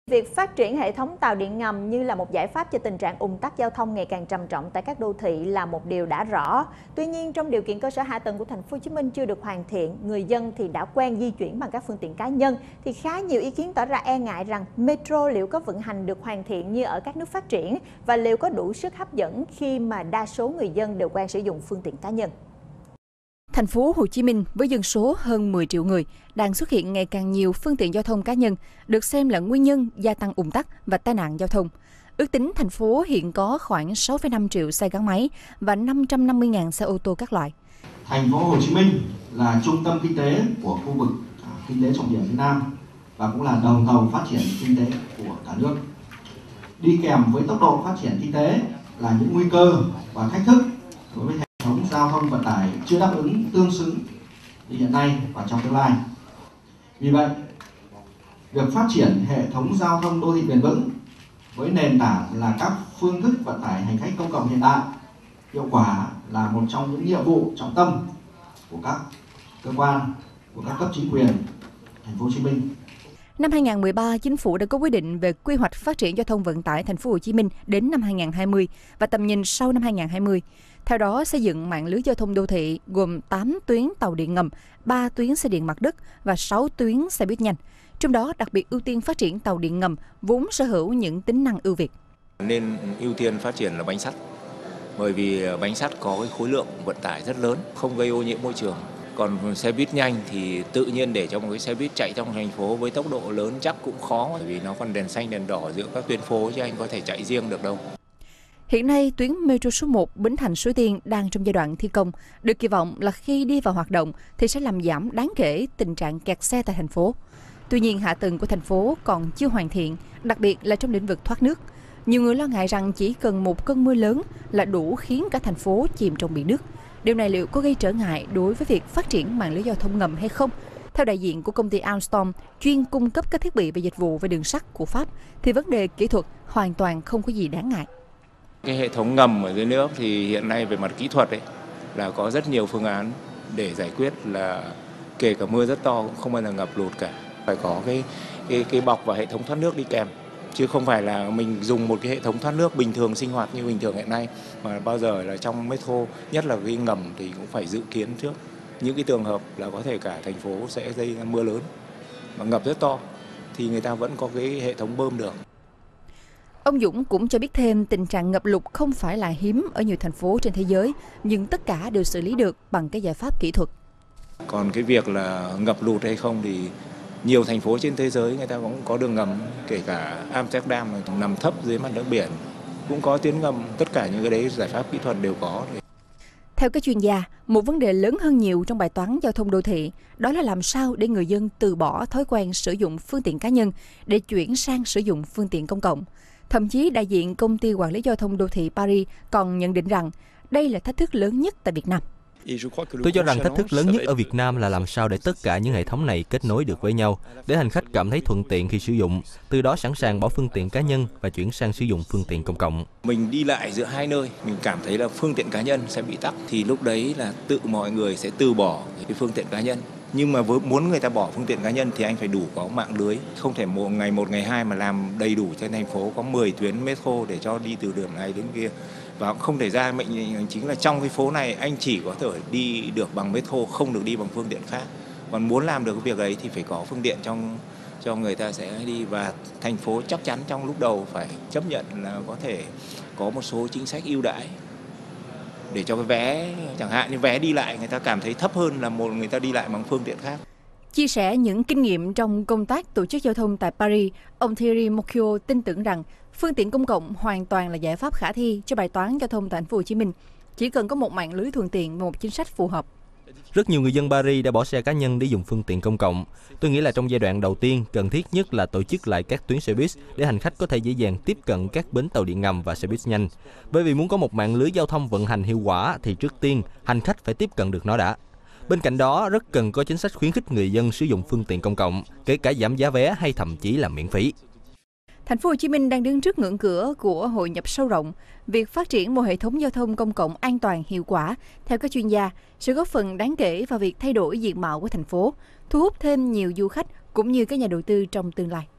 Việc phát triển hệ thống tàu điện ngầm như là một giải pháp cho tình trạng ùn tắc giao thông ngày càng trầm trọng tại các đô thị là một điều đã rõ. Tuy nhiên, trong điều kiện cơ sở hạ tầng của thành phố Hồ Chí Minh chưa được hoàn thiện, người dân thì đã quen di chuyển bằng các phương tiện cá nhân, thì khá nhiều ý kiến tỏ ra e ngại rằng metro liệu có vận hành được hoàn thiện như ở các nước phát triển và liệu có đủ sức hấp dẫn khi mà đa số người dân đều quen sử dụng phương tiện cá nhân. Thành phố Hồ Chí Minh với dân số hơn 10 triệu người đang xuất hiện ngày càng nhiều phương tiện giao thông cá nhân, được xem là nguyên nhân gia tăng ùn tắc và tai nạn giao thông. Ước tính thành phố hiện có khoảng 6,5 triệu xe gắn máy và 550.000 xe ô tô các loại. Thành phố Hồ Chí Minh là trung tâm kinh tế của khu vực kinh tế trọng điểm phía Nam và cũng là đầu tàu phát triển kinh tế của cả nước. Đi kèm với tốc độ phát triển kinh tế là những nguy cơ và thách thức đối với hệ thống giao thông vận tải chưa đáp ứng tương xứng như hiện nay và trong tương lai. Vì vậy, việc phát triển hệ thống giao thông đô thị bền vững với nền tảng là các phương thức vận tải hành khách công cộng hiện đại, hiệu quả là một trong những nhiệm vụ trọng tâm của các cơ quan, của các cấp chính quyền thành phố Hồ Chí Minh. Năm 2013, Chính phủ đã có quyết định về quy hoạch phát triển giao thông vận tải thành phố Hồ Chí Minh đến năm 2020 và tầm nhìn sau năm 2020. Theo đó, xây dựng mạng lưới giao thông đô thị gồm 8 tuyến tàu điện ngầm, 3 tuyến xe điện mặt đất và 6 tuyến xe buýt nhanh. Trong đó, đặc biệt ưu tiên phát triển tàu điện ngầm vốn sở hữu những tính năng ưu việt. Nên ưu tiên phát triển là bánh sắt, bởi vì bánh sắt có cái khối lượng vận tải rất lớn, không gây ô nhiễm môi trường. Còn xe buýt nhanh thì tự nhiên để cho một cái xe buýt chạy trong thành phố với tốc độ lớn chắc cũng khó, bởi vì nó còn đèn xanh đèn đỏ giữa các tuyến phố chứ anh có thể chạy riêng được đâu. Hiện nay, tuyến metro số 1 Bến Thành - Suối Tiên đang trong giai đoạn thi công. Được kỳ vọng là khi đi vào hoạt động thì sẽ làm giảm đáng kể tình trạng kẹt xe tại thành phố. Tuy nhiên, hạ tầng của thành phố còn chưa hoàn thiện, đặc biệt là trong lĩnh vực thoát nước. Nhiều người lo ngại rằng chỉ cần một cơn mưa lớn là đủ khiến cả thành phố chìm trong biển nước. Điều này liệu có gây trở ngại đối với việc phát triển mạng lưới giao thông ngầm hay không? Theo đại diện của công ty Alstom, chuyên cung cấp các thiết bị và dịch vụ về đường sắt của Pháp, thì vấn đề kỹ thuật hoàn toàn không có gì đáng ngại. Cái hệ thống ngầm ở dưới nước thì hiện nay về mặt kỹ thuật ấy, là có rất nhiều phương án để giải quyết, là kể cả mưa rất to cũng không bao giờ ngập lụt cả. Phải có cái bọc và hệ thống thoát nước đi kèm, chứ không phải là mình dùng một cái hệ thống thoát nước bình thường sinh hoạt như bình thường hiện nay, mà bao giờ là trong metro, nhất là cái ngầm thì cũng phải dự kiến trước những cái trường hợp là có thể cả thành phố sẽ gây ra mưa lớn và ngập rất to thì người ta vẫn có cái hệ thống bơm được. Ông Dũng cũng cho biết thêm tình trạng ngập lụt không phải là hiếm ở nhiều thành phố trên thế giới, nhưng tất cả đều xử lý được bằng cái giải pháp kỹ thuật. Còn cái việc là ngập lụt hay không thì nhiều thành phố trên thế giới người ta cũng có đường ngầm, kể cả Amsterdam nằm thấp dưới mặt nước biển cũng có tuyến ngầm, tất cả những cái đấy giải pháp kỹ thuật đều có. Theo các chuyên gia, một vấn đề lớn hơn nhiều trong bài toán giao thông đô thị đó là làm sao để người dân từ bỏ thói quen sử dụng phương tiện cá nhân để chuyển sang sử dụng phương tiện công cộng. Thậm chí đại diện công ty quản lý giao thông đô thị Paris còn nhận định rằng đây là thách thức lớn nhất tại Việt Nam. Tôi cho rằng thách thức lớn nhất ở Việt Nam là làm sao để tất cả những hệ thống này kết nối được với nhau, để hành khách cảm thấy thuận tiện khi sử dụng, từ đó sẵn sàng bỏ phương tiện cá nhân và chuyển sang sử dụng phương tiện công cộng. Mình đi lại giữa hai nơi, mình cảm thấy là phương tiện cá nhân sẽ bị tắc, thì lúc đấy là tự mọi người sẽ từ bỏ cái phương tiện cá nhân. Nhưng mà muốn người ta bỏ phương tiện cá nhân thì anh phải đủ có mạng lưới, không thể một ngày hai mà làm đầy đủ trên thành phố có 10 tuyến metro để cho đi từ điểm này đến kia. Và không thể ra mệnh lệnh chính là trong cái phố này anh chỉ có thể đi được bằng metro, không được đi bằng phương tiện khác. Còn muốn làm được cái việc ấy thì phải có phương tiện cho người ta sẽ đi, và thành phố chắc chắn trong lúc đầu phải chấp nhận là có thể có một số chính sách ưu đãi để cho cái vé, chẳng hạn như vé đi lại người ta cảm thấy thấp hơn là một người ta đi lại bằng phương tiện khác. Chia sẻ những kinh nghiệm trong công tác tổ chức giao thông tại Paris, ông Thierry Mocchio tin tưởng rằng phương tiện công cộng hoàn toàn là giải pháp khả thi cho bài toán giao thông tại thành phố Hồ Chí Minh, chỉ cần có một mạng lưới thuận tiện và một chính sách phù hợp. Rất nhiều người dân Paris đã bỏ xe cá nhân để dùng phương tiện công cộng. Tôi nghĩ là trong giai đoạn đầu tiên, cần thiết nhất là tổ chức lại các tuyến xe buýt để hành khách có thể dễ dàng tiếp cận các bến tàu điện ngầm và xe buýt nhanh. Bởi vì muốn có một mạng lưới giao thông vận hành hiệu quả thì trước tiên hành khách phải tiếp cận được nó đã. Bên cạnh đó, rất cần có chính sách khuyến khích người dân sử dụng phương tiện công cộng, kể cả giảm giá vé hay thậm chí là miễn phí. Thành phố Hồ Chí Minh đang đứng trước ngưỡng cửa của hội nhập sâu rộng. Việc phát triển một hệ thống giao thông công cộng an toàn, hiệu quả, theo các chuyên gia, sẽ góp phần đáng kể vào việc thay đổi diện mạo của thành phố, thu hút thêm nhiều du khách cũng như các nhà đầu tư trong tương lai.